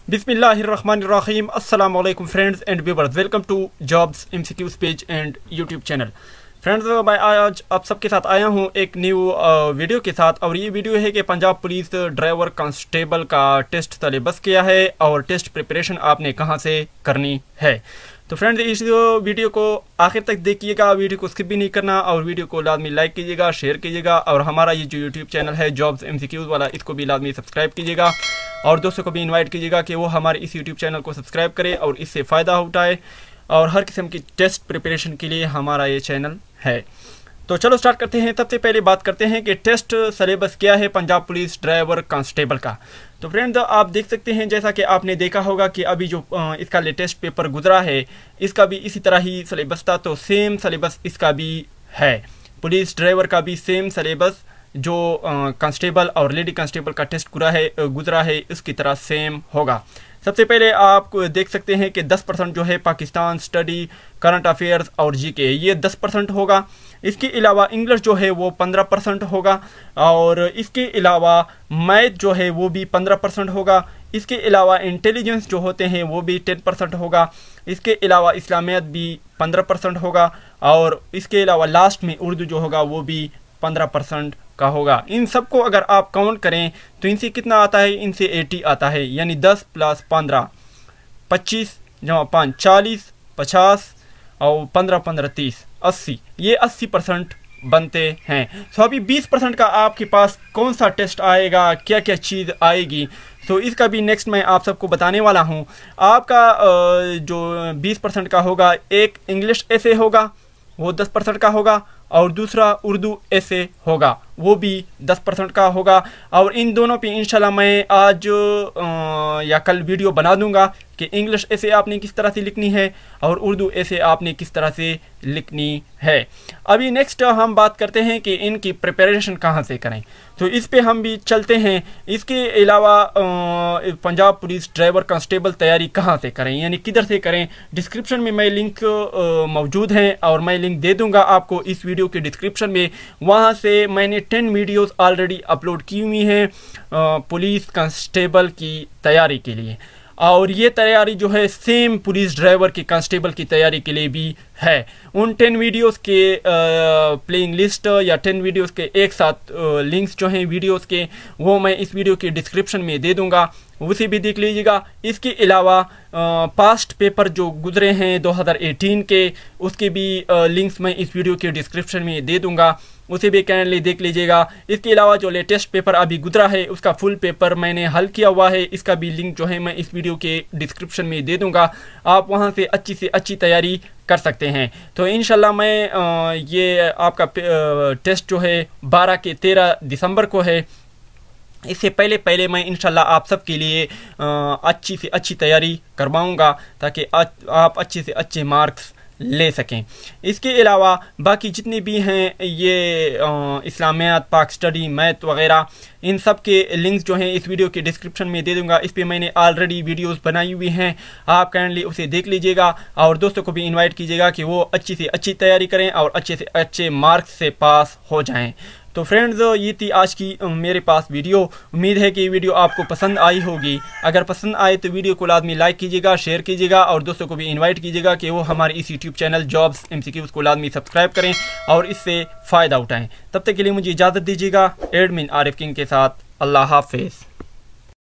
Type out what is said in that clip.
बिस्मिल्लाहिर्रहमानिर्रहीम। अस्सलाम वालेकुम friends and viewers, welcome to jobs MCQz page and YouTube channel. Friends, मैं आज आप सबके साथ आया हूं एक न्यू वीडियो के साथ, और ये वीडियो है कि पंजाब पुलिस ड्राइवर कांस्टेबल का टेस्ट सिलेबस किया है और टेस्ट प्रिपरेशन आपने कहां से करनी है। तो फ्रेंड्स, इस वीडियो को आखिर तक देखिएगा, वीडियो को स्किप भी नहीं करना, और वीडियो को लाजमी लाइक कीजिएगा, शेयर कीजिएगा, और हमारा ये जो यूट्यूब चैनल है जॉब्स MCQz वाला, इसको भी लाजमी सब्सक्राइब कीजिएगा, और दोस्तों को भी इनवाइट कीजिएगा कि वो हमारे इस यूट्यूब चैनल को सब्सक्राइब करे और इससे फ़ायदा उठाए, और हर किस्म की टेस्ट प्रिपरेशन के लिए हमारा ये चैनल है। तो चलो स्टार्ट करते हैं। सबसे पहले बात करते हैं कि टेस्ट सिलेबस क्या है पंजाब पुलिस ड्राइवर कांस्टेबल का। तो फ्रेंड्स, आप देख सकते हैं, जैसा कि आपने देखा होगा कि अभी जो इसका लेटेस्ट पेपर गुजरा है, इसका भी इसी तरह ही सिलेबस था, तो सेम सिलेबस इसका भी है। पुलिस ड्राइवर का भी सेम सिलेबस जो कांस्टेबल और लेडी कांस्टेबल का टेस्ट गुजरा है उसकी तरह सेम होगा। सबसे पहले आप देख सकते हैं कि 10% जो है पाकिस्तान स्टडी, करंट अफेयर्स और GK, ये 10% होगा। इसके अलावा इंग्लिश जो है वो 15% होगा, और इसके अलावा मैथ जो है वो भी 15% होगा। इसके अलावा इंटेलिजेंस जो होते हैं वो भी 10% होगा। इसके अलावा इस्लामियत भी 15% होगा, और इसके अलावा लास्ट में उर्दू जो होगा वो भी 15% का होगा। इन सबको अगर आप काउंट करें तो इनसे कितना आता है, इनसे 80 आता है, यानी 10 + 15 25 जमा 5 40 50 और 15 15 30 80, ये 80% बनते हैं। तो अभी 20% का आपके पास कौन सा टेस्ट आएगा, क्या क्या चीज़ आएगी, तो इसका भी नेक्स्ट मैं आप सबको बताने वाला हूं। आपका जो 20% का होगा, एक इंग्लिश ऐसे होगा वो 10% का होगा, और दूसरा उर्दू ऐसे होगा वो भी 10% का होगा। और इन दोनों पे इंशाल्लाह मैं आज या कल वीडियो बना दूंगा कि इंग्लिश ऐसे आपने किस तरह से लिखनी है और उर्दू ऐसे आपने किस तरह से लिखनी है। अभी नेक्स्ट हम बात करते हैं कि इनकी प्रिपरेशन कहाँ से करें, तो इस पे हम भी चलते हैं। इसके अलावा पंजाब पुलिस ड्राइवर कांस्टेबल तैयारी कहाँ से करें, यानी किधर से करें, डिस्क्रिप्शन में मैं लिंक मौजूद हैं, और मैं लिंक दे दूंगा आपको इस वीडियो के डिस्क्रिप्शन में। वहाँ से मैंने 10 वीडियोस ऑलरेडी अपलोड की हुई हैं पुलिस कांस्टेबल की तैयारी के लिए, और ये तैयारी जो है सेम पुलिस ड्राइवर की कांस्टेबल की तैयारी के लिए भी है। उन 10 वीडियोस के प्लेइंग लिस्ट या 10 वीडियोस के एक साथ लिंक्स जो हैं वीडियोस के, वो मैं इस वीडियो के डिस्क्रिप्शन में दे दूंगा, उसे भी देख लीजिएगा। इसके अलावा पास्ट पेपर जो गुजरे हैं 2018 के, उसके भी लिंक्स मैं इस वीडियो के डिस्क्रिप्शन में दे दूंगा, उसे भी काइंडली देख लीजिएगा। इसके अलावा जो लेटेस्ट पेपर अभी गुजरा है उसका फुल पेपर मैंने हल किया हुआ है, इसका भी लिंक जो है मैं इस वीडियो के डिस्क्रिप्शन में दे दूंगा, आप वहां से अच्छी तैयारी कर सकते हैं। तो इंशाल्लाह मैं ये आपका टेस्ट जो है 12 के 13 दिसंबर को है, इससे पहले मैं इंशाल्लाह आप सब के लिए अच्छी से अच्छी तैयारी करवाऊंगा, ताकि आप अच्छे से अच्छे मार्क्स ले सकें। इसके अलावा बाकी जितने भी हैं ये इस्लामियात, पाक स्टडी, मैथ वगैरह, इन सब के लिंक्स जो हैं इस वीडियो के डिस्क्रिप्शन में दे दूंगा। इस पे मैंने ऑलरेडी वीडियोस बनाई हुई हैं, आप काइंडली उसे देख लीजिएगा, और दोस्तों को भी इनवाइट कीजिएगा कि वो अच्छी से अच्छी तैयारी करें और अच्छे से अच्छे मार्क्स से पास हो जाएं। तो फ्रेंड्स, ये थी आज की मेरे पास वीडियो। उम्मीद है कि ये वीडियो आपको पसंद आई होगी। अगर पसंद आए तो वीडियो को लाजमी लाइक कीजिएगा, शेयर कीजिएगा, और दोस्तों को भी इनवाइट कीजिएगा कि वो हमारे इस यूट्यूब चैनल जॉब्स MCQz को लाजमी सब्सक्राइब करें और इससे फ़ायदा उठाएं। तब तक के लिए मुझे इजाज़त दीजिएगा, एडमिन आरिफ किंग के साथ। अल्लाह हाफिज़।